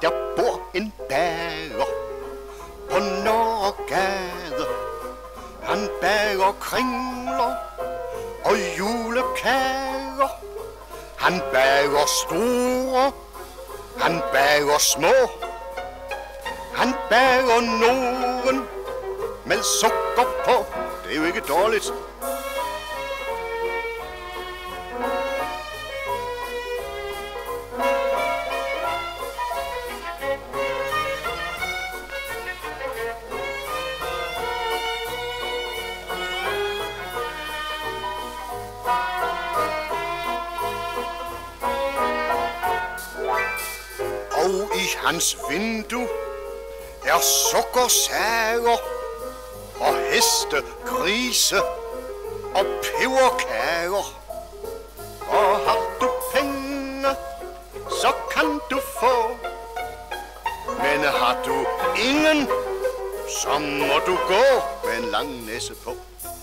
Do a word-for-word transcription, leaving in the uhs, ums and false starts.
der bor en bager på Nørregade. Han bager kringler og julekager. Han bager store, han bager små. Han bager nogen med sukker på. Det er jo ikke dårligt. Og i hans vindue er sukkersager og heste, grise og peberkager. Og har du penge, så kan du få. Men har du ingen, så må du gå med en lang næse på.